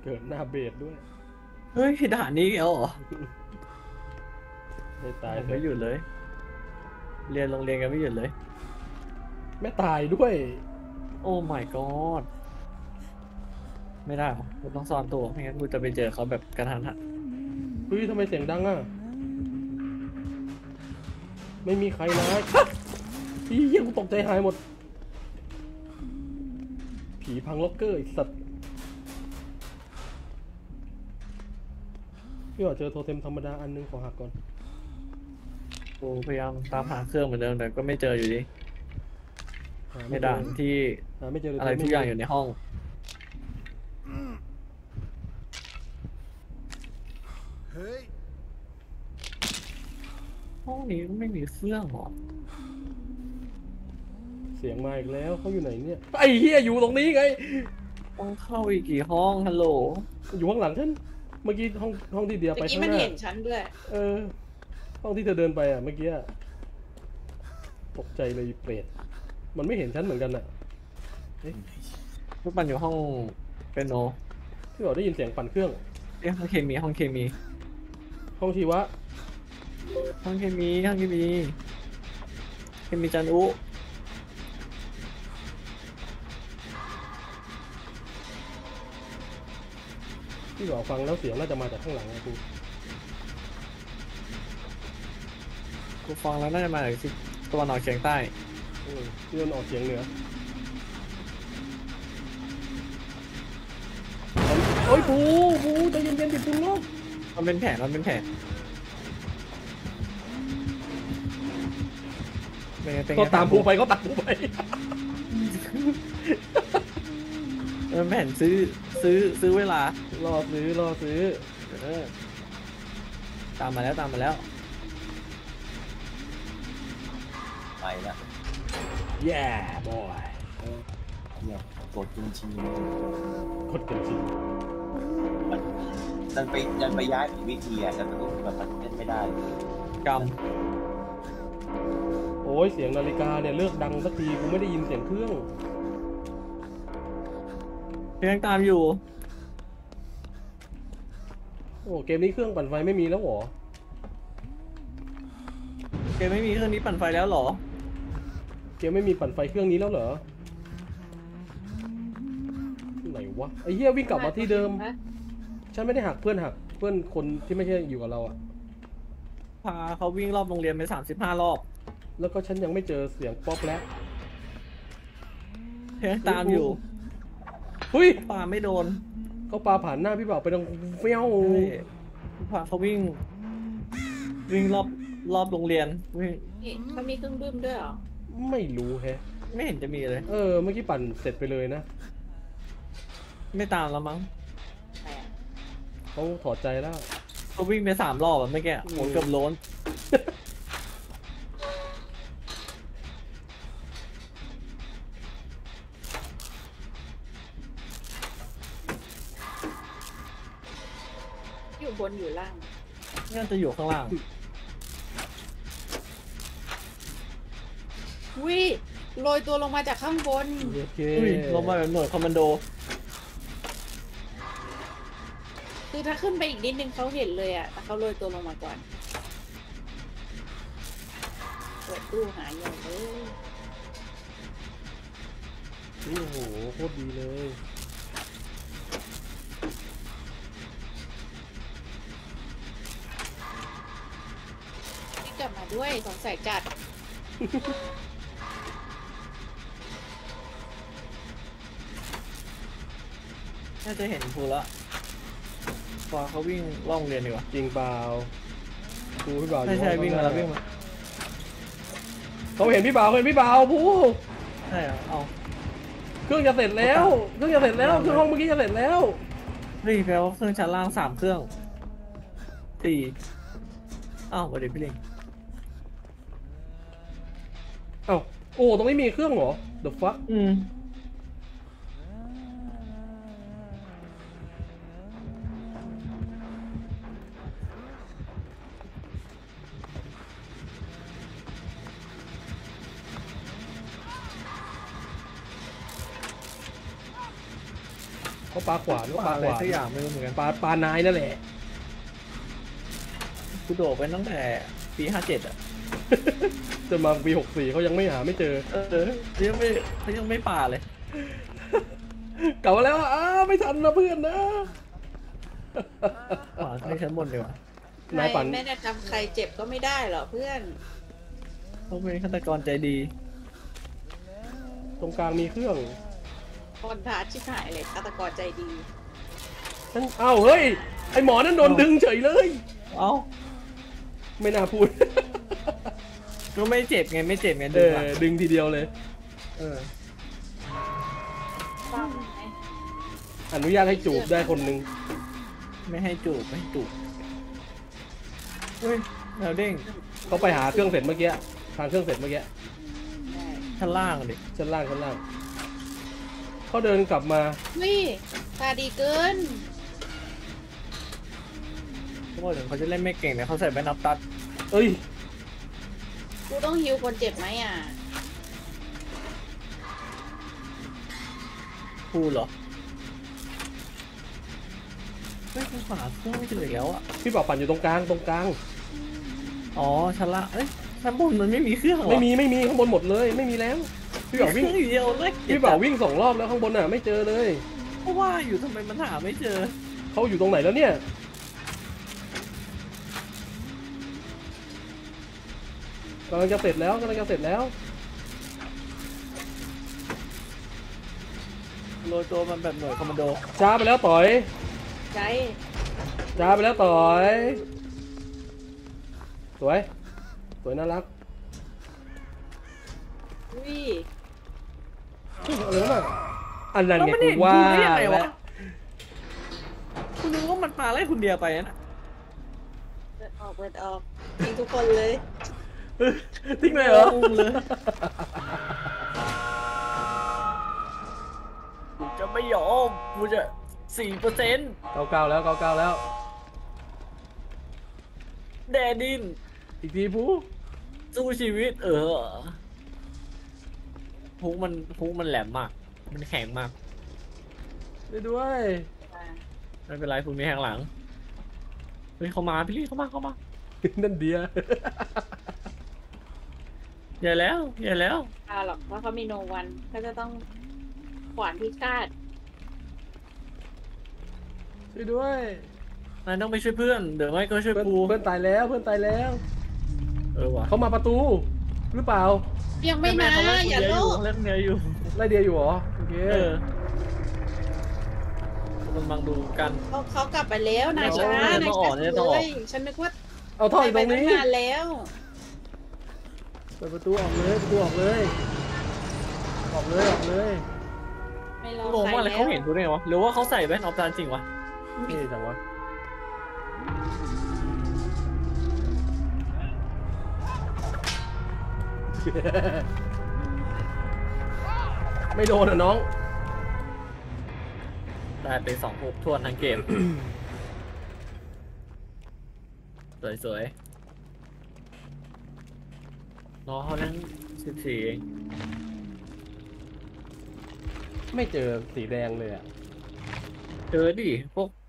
เกิดหน้าเบสด้วยเฮ้ยด่านนี้เหรอไม่ตายไม่หยุดเลยเรียนโรงเรียนกันไม่หยุดเลยไม่ตายด้วยโอ้ my god ไม่ได้หรอกูต้องซ่อนตัวไม่งั้นกูจะไปเจอเขาแบบกระทันหันเฮ้ยทำไมเสียงดังอ่ะไม่มีใครนะพี่เหี้ยกูตกใจหายหมดผีพังล็อกเกอร์ไอ้สัตว์พี่ว่าเจอโทเทมธรรมดาอันนึงขอหักก่อนกูพยายามตามหาเครื่องเหมือนเดิมแต่ก็ไม่เจออยู่ดีในด่านที่ไม่เจออะไรทุกอย่างอยู่ในห้องห้องนี้ไม่มีเครื่องหรอเสียงมาอีกแล้วเขาอยู่ไหนเนี่ยไอ้เหี้ยอยู่ตรงนี้ไงต้องเข้าอีกกี่ห้องฮัลโหลอยู่ข้างหลังฉันเมื่อกี้ห้องที่เดียไปข้างหน้าเมื่อกี้มันเห็นฉันด้วยห้องที่เธอเดินไปอ่ะเมื่อกี้ตกใจเลยเปรตมันไม่เห็นฉันเหมือนกันอ่ะทุกปันอยู่ห้องเป็นโนที่บอกได้ยินเสียงปั่นเครื่องห้องเคมีห้องเคมีห้องชีวะห้องเคมีจันอุที่บอกฟังแล้วเสียงน่าจะมาจากข้างหลังนะกูฟังแล้วน่าจะมาจากที่ตะวันออกเฉียงใต้ที่มันออกเฉียงเหนือโอ้ยปูใจเย็นๆดิปูโลกมันเป็นแผนก็ตามปูไปมันแผนซื้อเวลารอซื้อตามมาแล้วไปแล้วแย่บอยเนี่ยกดจริงดันไปย้ายผิดวิธีอ่ะจะต้องแบบเล่นไม่ได้กรรมโอ้ยเสียงนาฬิกาเนี่ยเลิกดังสักทีกูไม่ได้ยินเสียงเครื่องยังตามอยู่โอ้เกมนี้เครื่องปั่นไฟไม่มีแล้วหรอเกมไม่มีเครื่องนี้ปั่นไฟแล้วหรอเกมไม่มีปั่นไฟเครื่องนี้แล้วเหรอไหนวะไอ้เหี้ยวิ่งกลับมาที่เดิมฉันไม่ได้หักเพื่อนคนที่ไม่ใช่อยู่กับเราอะพาเขาวิ่งรอบโรงเรียนไป35 รอบแล้วก็ฉันยังไม่เจอเสียงป๊อปแล้วยังตามอยู่เฮ้ยปาไม่โดนเขาปาผ่านหน้าพี่บ่าวไปตรงเฟี้ยวพาเขาวิ่งรอบโรงเรียนวิ่งเขามีเครื่องดื่มด้วยเหรอไม่รู้แฮะไม่เห็นจะมีเลยเมื่อกี้ปั่นเสร็จไปเลยนะไม่ตามแล้วมั้งเขาถอดใจแล้วเขาวิ่งไป3 รอบแบบเมื่อกี้หัวเกือบโล้นอยู่บนอยู่ล่างน่าจะอยู่ข้างล่างวิโรยตัวลงมาจากข้างบนลงมาแบบหน่วยคอมมานโดคือถ้าขึ้นไปอีกนิดนึงเขาเห็นเลยอ่ะแต่เขาโรยตัวลงมาก่อนเปิดตู้หาอย่างเลยโอ้โหโคตรดีเลยนี่กลับมาด้วยสงสัยจัดน่าจะเห็นภูแล้วพอเขาวิ่งล่องเรียนดีกว่าจริงเปล่าภูพี่บ่าวใช่วิ่งมาแล้ววิ่งมาเขาเห็นพี่บ่าวภูใช่เอาเครื่องจะเสร็จแล้วเครื่องห้องเมื่อกี้จะเสร็จแล้วนี่แปลว่าเครื่องชั้นล่าง3 เครื่องอ้าวเดี๋ยวพี่เล็งโอ้ตรงนี้มีเครื่องเหรอ The fuck เขาปลาขวานเขาปลาอะไรขวานสักอย่างไม่รู้เหมือนกันปลานายนั่นแหละกูโดดไปตั้งแต่ปี57อ่ะจนมาปี64เขายังไม่หาไม่เจอเขายังไม่ป่าเลยกลับมาแล้วไม่ทันนะเพื่อนนะป่าให้ชั้นบนดีกว่านายปั่นไม่ได้ทำใครเจ็บก็ไม่ได้หรอเพื่อนเขาเป็นฆาตกรใจดีตรงกลางมีเครื่องคนพาชิบหายเลยฆาตกรใจดีนั่นอ้าวเฮ้ยไอหมอนั่นโดนดึงเฉยเลยเอ้าไม่น่าพูดก็ไม่เจ็บไงไม่เจ็บไงเอดึงออะดึงทีเดียวเลยเออฟังไหมอนุญาตให้จูบได้คนหนึ่งไม่ให้จูบไม่ให้จูบเฮ้ยแมวเด้งเขาไปหาเครื่องเสร็จเมื่อกี้ทางเครื่องเสร็จเมื่อกี้ได้ชั้นล่างดิชั้นล่างเขาเดินกลับมาวิตาดีเกินเขาบอกถึงเขาจะเล่นไม่เก่งแต่เขาใส่แว่นนับตัดเอ้ยกูต้องฮิวคนเจ็บไหมอ่ะพูดเหรอเฮ้ยขวาเครื่องไม่เจออีกแล้วอ่ะพี่บอกปั่นอยู่ตรงกลางอ๋อชั้นล่างเอ้ยชั้นบนมันไม่มีเครื่องเหรอไม่มีข้างบนหมดเลยไม่มีแล้วพี่บอกวิ่งเครื่องอยู่เดียวเลยพี่บอกวิ่ง2 รอบแล้วข้างบนไม่เจอเลยเพราะว่าอยู่ทำไมมันหาไม่เจอเขาอยู่ตรงไหนแล้วเนี่ยกำลังจะเสร็จแล้วโรยตัวมันแบบหน่วยคอมมานโดช้าไปแล้วต่อยใจช้าไปแล้วต่อยสวยน่ารักวิเฮ้ยอะไรวะอันนั้นแล้วไงมันกูเห็นว่ากูได้ยังไงแล้วะคุณนึกว่ามันปาไล่คุณเดียไปนะเปิดออกทิ้งทุกคนเลยทิ้งเลยเหรองงเลยกูจะไม่ยอมกูจะ4% เก้าแล้วแดดินอีกทีผู้สู้ชีวิตพุกมันแหลมมาก มันแข็งมากได้ด้วยไม่เป็นไรพุกมีแข็งหลังเฮ้ยเขามาพี่ลี่เข้ามานั่นเดียอย่าแล้วหรอกเพราะเขามีโนวันก็จะต้องขวานพิฆาตช่วยด้วยนายต้องไปช่วยเพื่อนเดี๋ยวไม่ก็ช่วยเพื่อนกูเพื่อนตายแล้วว่ะเขามาประตูหรือเปล่ายังไม่มาเขาเล่นอย่าเดีโลยวกเล่นเดียวอยู่ไล่เดียอยู่เหรอโอเคมันบังดูกันเขากลับไปแล้วนายช้าเดี๋ยวต้องออกเลเดี๋ยวต้องออกยฉันนึกว่าเอาท่ออยู่ตรงไปนี้ตั้งนานแล้วเปิดประตูออกเลยออกเลยไม่รองงใครมากเลยแล้วเขาเห็นกูได้ไงวะหรือว่าเขาใส่แว่นออฟตาจริงวะนี่จังวะไม่โดนอ่ะน้องได้ไป2 ทวนทั้งเกม สวยๆน้องเขาเล่น14เองไม่เจอสีแดงเลยอ่ะเจอดิพวก